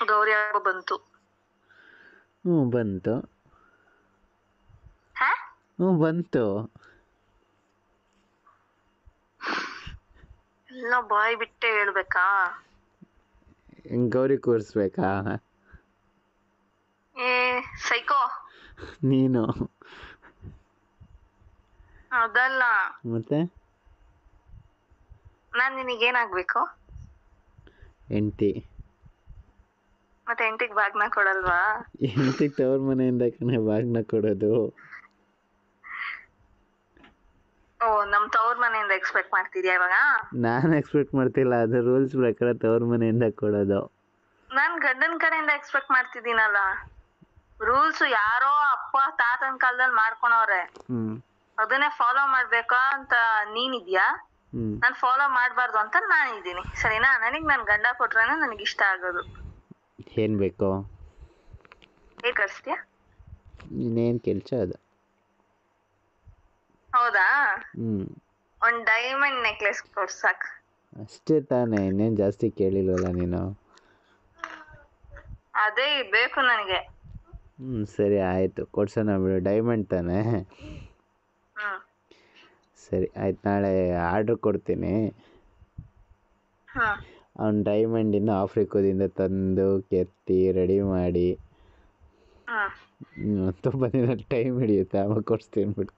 ಗೌರಿ ಹಬ್ಬ ಬಂತು. ಬಂತು. ಹಾ ಬಂತು. ಎಲ್ಲ ಬಾಯಿ ಬಿಟ್ಟೆ ಹೇಳ್ಬೇಕಾ? ಗೌರಿ ಕೂರಿಸ್ಬೇಕಾ? ಏ ಸೈಕೋ ನೀನು ಅದಲ್ಲ. ಮತ್ತೆ ನಾನ್ ನಿನಗೇನಾಗ್ಬೇಕು? ಹೆಂಡತಿ. ಮತ್ತೆ ಹೆಂಡತಿಗೆ ಬಾಗ್ನ ಕೊಡಲ್ವಾ? ಹೆಂಡತಿಗೆ ತವ್ರ ಮನೆಯಿಂದ ಬಾಗ್ನ ಕೊಡೋದು. ಓ, ನಮ್ ತವ್ರ ಮನೆಯಿಂದ ಎಕ್ಸ್ಪೆಕ್ಟ್ ಮಾಡ್ತಿದ್ಯಾ ಇವಾಗ? ನಾನು ಎಕ್ಸ್ಪೆಕ್ಟ್ ಮಾಡ್ತಿಲ್ಲ, ಅದು ರೂಲ್ಸ್ ಪ್ರಕಾರ ತವ್ರ ಮನೆಯಿಂದ ಕೊಡೋದು. ನಾನ್ ಗಂಡನ ಕಡೆಯಿಂದ ಎಕ್ಸ್ಪೆಕ್ಟ್ ಮಾಡ್ತಿದ್ದೀನಲ್ಲ. ರೂಲ್ಸ್ ಯಾರೋ ಅಪ್ಪ ತಾತನ ಕಾಲದಲ್ಲಿ ಮಾಡ್ಕೊಳವ್ರೆ, ಅದನ್ನೇ ಫಾಲೋ ಮಾಡ್ಬೇಕಾ ಅಂತ ನೀನಿದ್ಯಾ? ನಾನ್ ಫಾಲೋ ಮಾಡ್ಬಾರ್ದು ಅಂತ ನಾನಿದ್ದೀನಿ, ಸರಿನಾ? ನನಗ್ ನನ್ ಗಂಡ ಕೊಟ್ರೇನೆ ನನಗೆ ಇಷ್ಟ ಆಗೋದು. ಏನ್ ಬೇಕೋ ಹೇಗ್ ಕಳಿಸ್ತೀಯ? ಇನ್ನೇನ್ ಕೆಲ್ಸ ಅದು. ಹೌದಾ? ಒಂದ್ ಡೈಮಂಡ್ ನೆಕ್ಲೆಸ್ ಕೊಡ್ಸಾಕ್ ಅಷ್ಟೇ ತಾನೇ, ಇನ್ನೇನ್ ಜಾಸ್ತಿ ಕೇಳಿಲ್ವಲ್ಲ ನೀನು. ಅದೇ ಬೇಕು ನನಗೆ. ಸರಿ ಆಯ್ತು, ಕೊಡ್ಸೋಣ ಬಿಡು. ಡೈಮಂಡ್ ತಾನೇ? ಸರಿ ಆಯ್ತು, ನಾಳೆ ಆರ್ಡ್ರ್ ಕೊಡ್ತೀನಿ. ಅವ್ನು ಡೈಮಂಡಿಂದ ಆಫ್ರಿಕಾದಿಂದ ತಂದು ಕೆತ್ತಿ ರೆಡಿ ಮಾಡಿ ತುಂಬ ದಿನ ಟೈಮ್ ಹಿಡಿಯುತ್ತೆ, ಆವಾಗ ಕೊಡಿಸ್ತೀನಿ ಬಿಡು.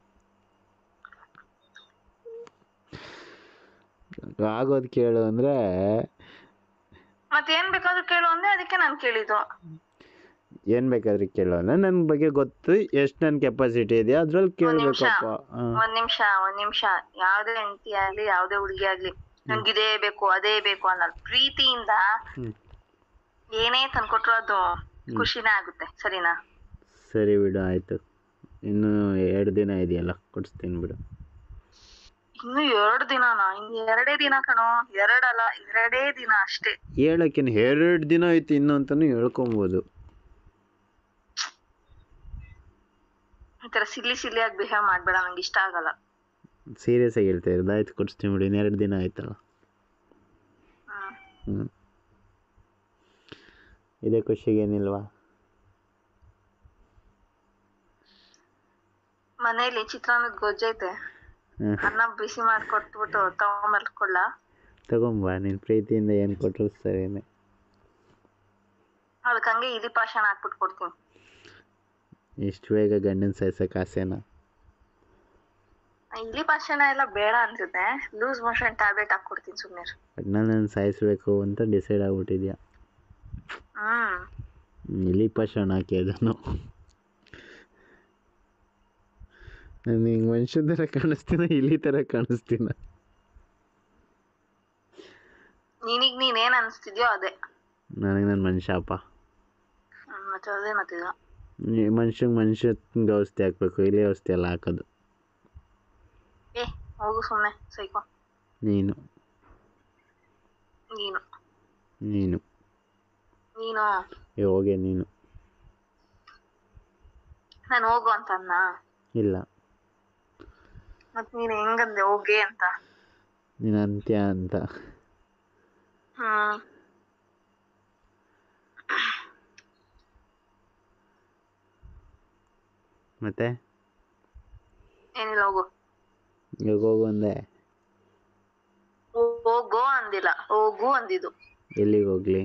ಆಗೋದು ಕೇಳು ಅಂದರೆ ಮತ್ತೇನ್ ಬೇಕಾದ್ರೂ ಕೇಳು ಅಂದ್ರೆ ಅದಕ್ಕೆ ನಾನು ಕೇಳಿದ್ದು. ಏನು ಬೇಕಾದ್ರೂ ಕೇಳು ಅಂದರೆ ನನ್ನ ಬಗ್ಗೆ ಗೊತ್ತು, ಎಷ್ಟು ನನ್ನ ಕೆಪಾಸಿಟಿ ಇದೆಯಾ ಅದ್ರಲ್ಲಿ ಕೇಳಬೇಕಪ್ಪ. ಒಂದ್ ನಿಮಿಷ. ಯಾವ್ದೇ ಹೆಂಡತಿ ಆಗ್ಲಿ, ಯಾವ್ದೇ ಹುಡುಗಿ ಆಗ್ಲಿ, ನನ್ಗಿದೇ ಬೇಕು ಅದೇ ಬೇಕು ಅನ್ನೋದು ಪ್ರೀತಿಯಿಂದ ಏನೇ ತಂದ್ಕೊಟ್ರು ಅದು ಖುಷಿನೇ ಆಗುತ್ತೆ, ಸರಿನಾ? ಸರಿ ಬಿಡು, ಆಯ್ತು. ಇನ್ನು 2 ದಿನ ಇದೆಯಲ್ಲ, ಕೊಡಿಸ್ತೀನಿ ಬಿಡು. ಇನ್ನು 2 ದಿನನಾ? ಇನ್ನು 2 ದಿನ ಕಣೋ. 2 ಅಲ್ಲ, 2 ದಿನ ಅಷ್ಟೇ. ಹೇಳಕ್ಕೇನು 2 ದಿನ ಆಯ್ತು ಇನ್ನು ಅಂತಾನು ಹೇಳ್ಕೊಬೋದು. ಈ ತರ ಸಿಲ್ಲಿಯಾಗಿ ಬಿಹೇವ್ ಮಾಡ್ಬೇಡ, ನಂಗೆ ಇಷ್ಟ ಆಗಲ್ಲ. ಸೀರಿಯಸ್ ಆಗಿ ಹೇಳ್ತಾ ಇರೋದು. ಆಯ್ತು, ಕೊಡಿಸ್ತೀನಿ ಬಿಡಿ. ಇನ್ನು 2 ದಿನ ಆಯ್ತಲ್ಲ. ಇದೇ ಖುಷಿಗೇನಿಲ್ವಾ? ಮನೇಲಿ ಚಿತ್ರಾನ್ನದ ಗೊಜ್ಜೈತೆ, ಅನ್ನ ಬಿಸಿ ಮಾಡ್ಕೊಟ್ಬಿಟ್ಟು ತಗೊಂಬರ್ಕೊಳ್ಳ? ತಗೊಂಬ, ನೀನು ಪ್ರೀತಿಯಿಂದ ಏನು ಕೊಟ್ಟರು ಸರಿನೇ. ಅದಕ್ಕೆ ಹಂಗೆ ಇಲಿ ಪಾಷಾಣ ಹಾಕ್ಬಿಟ್ಟು ಕೊಡ್ತೀನಿ. ಇಷ್ಟು ಬೇಗ ಗಂಡನ ಸಾಯ್ಸಕ್ಕೆ ಆಸೆನಾ? ಇಲಿ ಪಾಷಾಣ ಎಲ್ಲ ಬೇಡ ಅನ್ಸುತ್ತೆ, ಲೂಸ್ ಮೋಷನ್ ಟ್ಯಾಬ್ಲೆಟ್ ಹಾಕ್ಕೊಡ್ತೀನಿ, ಸುಮ್ಮನೆ. ನಾನು ಸಾಯಿಸ್ಬೇಕು ಅಂತ ಡಿಸೈಡ್ ಆಗ್ಬಿಟ್ಟಿದ್ಯಾ? ಇಲಿ ಪಾಷಾಣ ಹಾಕಿ ಅದನ್ನು. ನಾನು ಹಿಂಗೆ ಮನುಷ್ಯನ ಥರ ಕಾಣಿಸ್ತೀನ, ಇಲಿ ಥರ ಕಾಣಿಸ್ತೀನ? ನಿನಗೆ ನೀನೇನು ಅನಿಸ್ತಿದ್ಯೋ ಅದೇ. ನನಗೆ ನನ್ನ ಮನುಷ್ಯಪ್ಪ. ಮತ್ತೆ ಅದೇ ಮತ್ತಿದ ಮನುಷ್ಯಂಗೆ ಔಷಧಿ ಹಾಕ್ಬೇಕು, ಇಲಿ ಔಷಧಿ ಎಲ್ಲ ಹಾಕೋದು. ಹೋಗು ಸುಮ್ಮನೆ, ಸೈಕೋ. ನೀನು ಹೋಗೆ ನೀನು. ನಾನು ಹೋಗು ಅಂತ ಅನ್ನ? ಇಲ್ಲ. ಮತ್ತೆ ನೀನು ಹೆಂಗಂದೆ ಹೋಗಿ ಅಂತ? ನೀನು ಅಂತ್ಯ ಅಂತ. ಮತ್ತೆ ಏನಿಲ್ಲ, ಹೋಗು. ಇವಾಗ ಹೋಗು ಅಂದೆ? ಹೋಗೋ ಅಂದಿಲ್ಲ, ಹೋಗು ಅಂದಿದ್ದು. ಎಲ್ಲಿಗೆ ಹೋಗ್ಲಿ?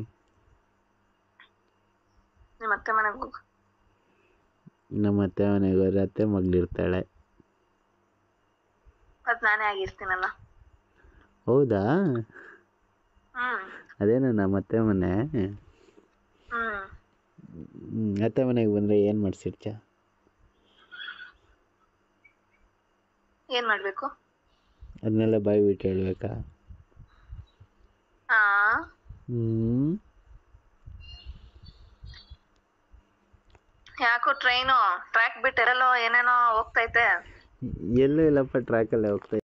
ನಿಮ್ಮ ಅತ್ತೆ ಮನೆಗೆ ಹೋಗು. ನಮ್ಮ ಅತ್ತೆ ಮನೆಗೆ ಹೋದ್ರೆ ಅತ್ತೆ ಮಗಳಿರ್ತಾಳೆ. ಅದು ನಾನೇ ಆಗಿರ್ತೀನಲ್ಲ. ಹೌದಾ? ಅದೇನ ನಮ್ಮ ಅತ್ತೆ ಮನೆ? ಅತ್ತೆ ಮನೆಗೆ ಬಂದರೆ ಏನು ಮಾಡಿಸಿರ್ತೀಯ? ಏನು ಮಾಡಬೇಕು? ಅದನ್ನೆಲ್ಲ ಬಾಯಿ ಬಿಟ್ಟು ಹೇಳ್ಬೇಕಾ? ಯಾಕೋ ಟ್ರೈಕ್ ಬಿಟ್ಟು ಎಲ್ಲೋ ಏನೇನೋ ಹೋಗ್ತೈತೆ. ಎಲ್ಲೂ ಇಲ್ಲಪ್ಪ, ಟ್ರ್ಯಾಕಲ್ಲೇ ಹೋಗ್ತಾ